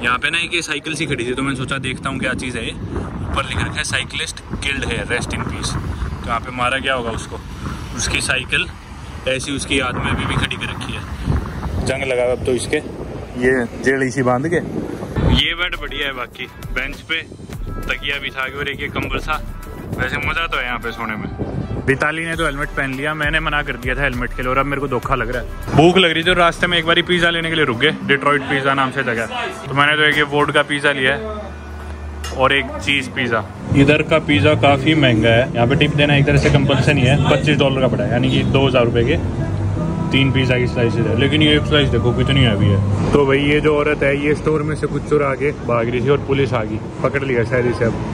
यहाँ पे ना एक ये साइकिल सी खड़ी थी, तो मैंने सोचा देखता हूँ क्या चीज़ है। ऊपर लिख रखा है साइकिलिस्ट गिल्ड है, रेस्ट इन पीस। तो यहाँ पे मारा क्या होगा उसको, उसकी साइकिल ऐसी उसकी याद में अभी भी खड़ी कर रखी है। जंग लगा अब तो इसके, ये जेड़ी सी बांध के। ये बेड बढ़िया है, बाकी बेंच पे तकिया बिछा के और एक ये कंबल सा। वैसे मज़ा तो है यहाँ पे सोने में। विताली ने तो हेलमेट पहन लिया, मैंने मना कर दिया था हेलमेट के लिए, और अब मेरे को धोखा लग रहा है। भूख लग रही थी और रास्ते में एक बारी पिज़्ज़ा लेने के लिए रुक गए, डिट्रॉइट पिज़्ज़ा नाम से जगह। तो मैंने तो एक ये वोड का पिज़्ज़ा लिया है और एक चीज़ पिज़्ज़ा। इधर का पिज़्ज़ा काफ़ी महंगा है, यहाँ पे टिप देना एक तरह से कंपल्सरी है। $25 का पड़ा है, यानी कि 2000 रुपये के 3 पिज़्ज़ा की स्लाइसेज है। लेकिन ये एक स्लाइस देखो कितनी हैवी है। तो भाई ये जो औरत है ये स्टोर में से कुछ चुरा के भाग रही थी और पुलिस आ गई, पकड़ लिया शायद इसे। अब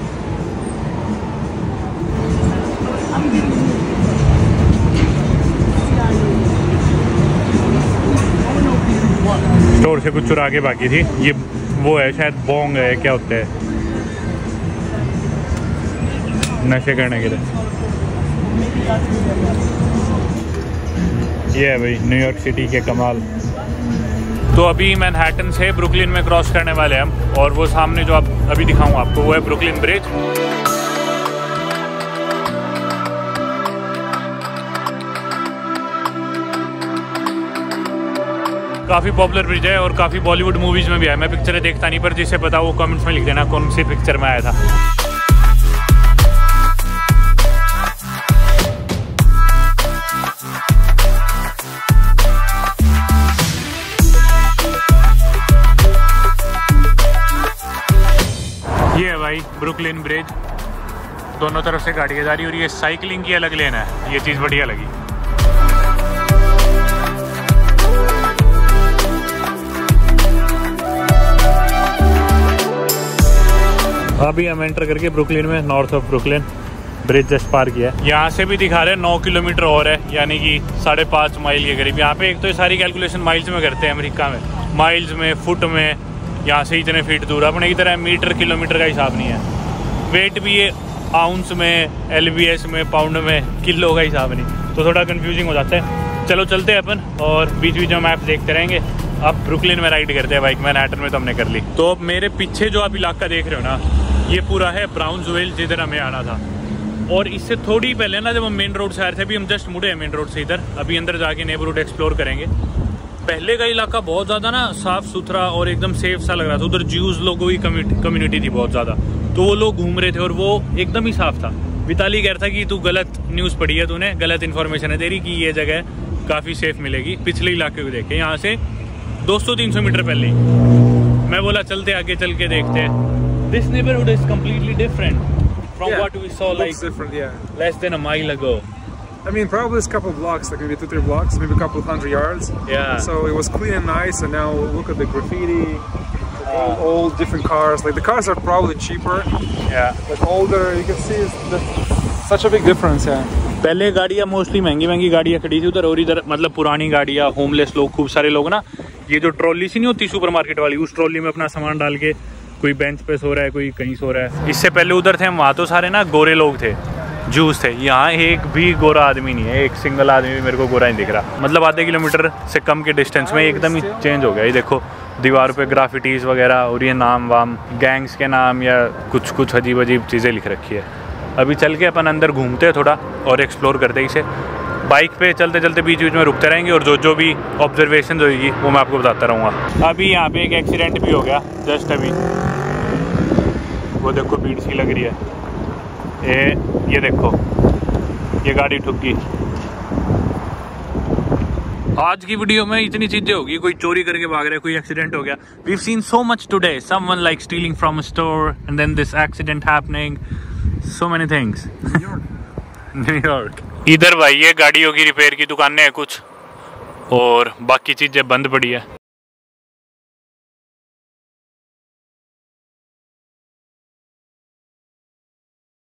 स्टोर से कुछ चुरा के भागी थी। ये वो है शायद बोंग है, क्या होता है नशे करने के लिए। ये है भाई न्यूयॉर्क सिटी के कमाल। तो अभी मैनहट्टन से ब्रुकलिन में क्रॉस करने वाले हैं हम, और वो सामने जो आप अभी दिखाऊं आपको वो है ब्रुकलिन ब्रिज। काफ़ी पॉपुलर ब्रिज है और काफ़ी बॉलीवुड मूवीज़ में भी है। मैं पिक्चरें देखता नहीं, पर जिसे पता वो कमेंट्स में लिख देना कौन सी पिक्चर में आया था। ये है भाई ब्रुकलिन ब्रिज, दोनों तरफ से गाड़ियाँ जा रही और ये साइकिलिंग की अलग लेन है। ये चीज़ बढ़िया लगी। अभी हम एंटर करके ब्रुकलिन में, north of Brooklyn, bridge just पार किया है। यहाँ से भी दिखा रहे हैं 9 किलोमीटर और है, यानी कि 5.5 माइल के करीब। यहाँ पे एक तो ये सारी कैलकुलेशन माइल्स में करते हैं अमेरिका में, माइल्स में, फुट में। यहाँ से इतने फीट दूर, अपने की तरह मीटर किलोमीटर का हिसाब नहीं है। वेट भी ये आउंस में, LBS में, पाउंड में, किलो का हिसाब नहीं, तो थोड़ा कन्फ्यूजिंग हो जाता है। चलो चलते हैं अपन, और बीच बीच में मैप देखते रहेंगे। अब ब्रुकलिन में राइड करते हैं बाइक। मैनहट्टन में तो हमने कर ली। तो अब मेरे पीछे जो आप इलाका देख रहे हो ना, ये पूरा है ब्राउन्सविल, जिधर हमें आना था। और इससे थोड़ी पहले ना जब हम मेन रोड से आ रहे थे, अभी हम जस्ट मुड़े हैं मेन रोड से इधर। अभी अंदर जाके नेबरहुड एक्सप्लोर करेंगे। पहले का इलाका बहुत ज़्यादा ना साफ़ सुथरा और एकदम सेफ सा लग रहा था। उधर ज्यूज़ लोगों की कम्युनिटी थी बहुत ज़्यादा, तो वो लोग घूम रहे थे और वो एकदम ही साफ़ था। विताली कह रहा था कि तू गलत न्यूज़ पढ़ी है, तूने गलत इन्फॉर्मेशन है तेरी, कि ये जगह काफ़ी सेफ मिलेगी। पिछले इलाके को देखे, यहाँ से 200-300 मीटर पहले ही। मैं बोला चलते आगे चल के देखते हैं। This neighborhood is completely different from what we saw like less than a mile ago. I mean, probably it's a couple blocks, like maybe 2-3 blocks, maybe a couple of 100 yards. Yeah. So it was clean and nice, and now look at the graffiti, all different cars. Like the cars are probably cheaper. Yeah. Like older, you can see such a big difference. Yeah. पहले गाड़ियाँ mostly महंगी गाड़ियाँ खड़ी थी उधर, और इधर मतलब पुरानी गाड़ियाँ, होमलेस लोग, खूब सारे लोग ना, ये जो ट्रॉली सी नहीं होती सुपरमार्केट वाली, उस ट्रॉली में अपना सामान डाल के कोई बेंच पे सो रहा है, कोई कहीं सो रहा है। इससे पहले उधर थे हम, वहाँ तो सारे ना गोरे लोग थे, जूस थे। यहाँ एक भी गोरा आदमी नहीं है, एक सिंगल आदमी भी मेरे को गोरा नहीं दिख रहा। मतलब आधे किलोमीटर से कम के डिस्टेंस में एकदम ही चेंज हो गया। ये देखो दीवार पे ग्राफिटीज़ वगैरह, और ये नाम वाम, गैंग्स के नाम या कुछ अजीब अजीब चीज़ें लिख रखी है। अभी चल के अपन अंदर घूमते हैं थोड़ा और एक्सप्लोर करते हैं इसे। बाइक पे चलते चलते बीच बीच में रुकते रहेंगे, और जो भी ऑब्जर्वेशन होगी वो मैं आपको बताता रहूँगा। अभी यहाँ पे एक एक्सीडेंट भी हो गया जस्ट अभी, वो देखो भीड़ सी लग रही है। ये देखो ये गाड़ी ठुक गई। आज की वीडियो में इतनी चीजें होगी, कोई चोरी करके भाग रहा है, कोई एक्सीडेंट हो गया। We've seen so much today. Someone like stealing from a store and then this accident happening. So many things. New York. इधर भाई ये गाड़ियों की रिपेयर की दुकानें हैं कुछ, और बाकी चीजें बंद पड़ी है।